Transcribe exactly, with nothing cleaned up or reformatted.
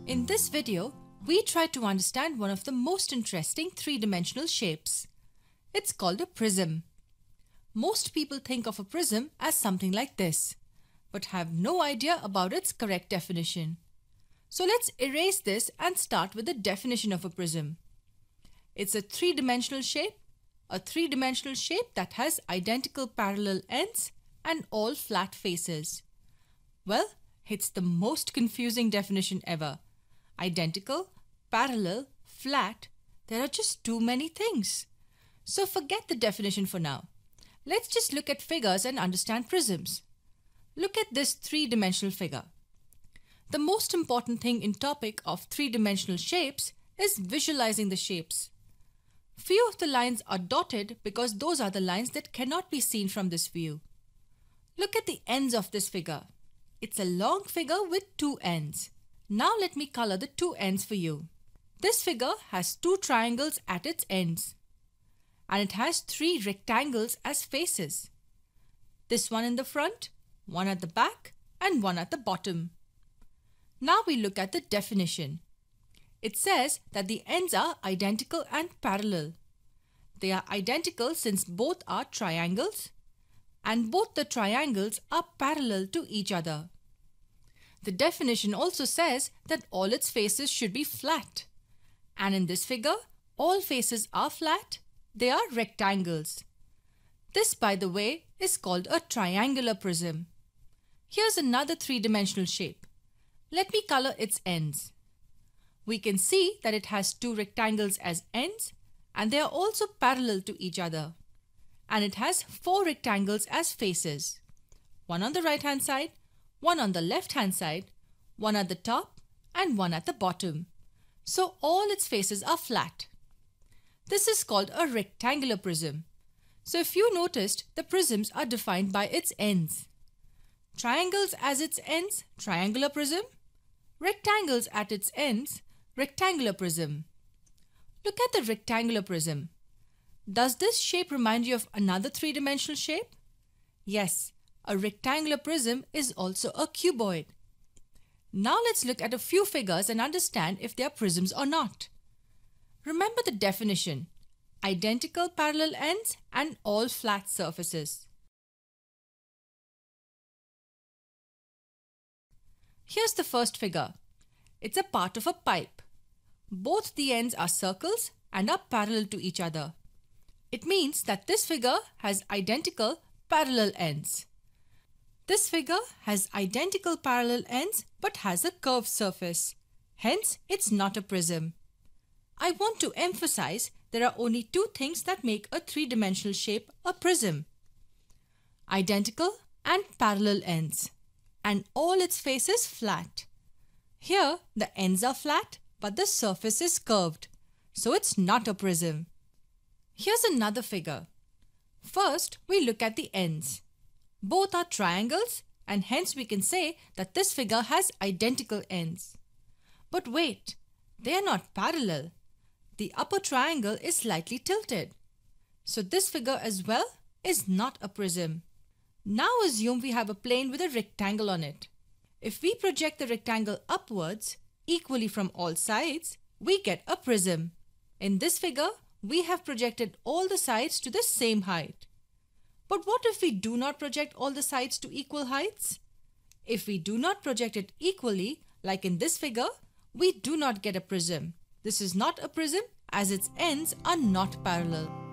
In this video, we try to understand one of the most interesting three-dimensional shapes. It's called a prism. Most people think of a prism as something like this, but have no idea about its correct definition. So let's erase this and start with the definition of a prism. It's a three-dimensional shape, a three-dimensional shape that has identical parallel ends and all flat faces. Well, it's the most confusing definition ever. Identical, parallel, flat, there are just too many things. So forget the definition for now. Let's just look at figures and understand prisms. Look at this three-dimensional figure. The most important thing in topic of three-dimensional shapes is visualizing the shapes. Few of the lines are dotted because those are the lines that cannot be seen from this view. Look at the ends of this figure. It's a long figure with two ends. Now let me color the two ends for you. This figure has two triangles at its ends. And it has three rectangles as faces. This one in the front, one at the back, and one at the bottom. Now we look at the definition. It says that the ends are identical and parallel. They are identical since both are triangles, and both the triangles are parallel to each other. The definition also says that all its faces should be flat. And in this figure, all faces are flat. They are rectangles. This, by the way, is called a triangular prism. Here's another three-dimensional shape. Let me color its ends. We can see that it has two rectangles as ends, and they are also parallel to each other. And it has four rectangles as faces. One on the right-hand side, one on the left-hand side, one at the top, and one at the bottom. So all its faces are flat. This is called a rectangular prism. So if you noticed, the prisms are defined by its ends. Triangles as its ends, triangular prism. Rectangles at its ends, rectangular prism. Look at the rectangular prism. Does this shape remind you of another three-dimensional shape? Yes, a rectangular prism is also a cuboid. Now let's look at a few figures and understand if they are prisms or not. Remember the definition: identical parallel ends and all flat surfaces. Here's the first figure. It's a part of a pipe. Both the ends are circles and are parallel to each other. It means that this figure has identical parallel ends. This figure has identical parallel ends but has a curved surface. Hence, it's not a prism. I want to emphasize there are only two things that make a three-dimensional shape a prism: identical and parallel ends, and all its faces flat. Here, the ends are flat, but the surface is curved, so it's not a prism. Here's another figure. First, we look at the ends. Both are triangles, and hence we can say that this figure has identical ends. But wait, they are not parallel. The upper triangle is slightly tilted. So this figure as well is not a prism. Now assume we have a plane with a rectangle on it. If we project the rectangle upwards, equally from all sides, we get a prism. In this figure, we have projected all the sides to the same height. But what if we do not project all the sides to equal heights? If we do not project it equally, like in this figure, we do not get a prism. This is not a prism as its ends are not parallel.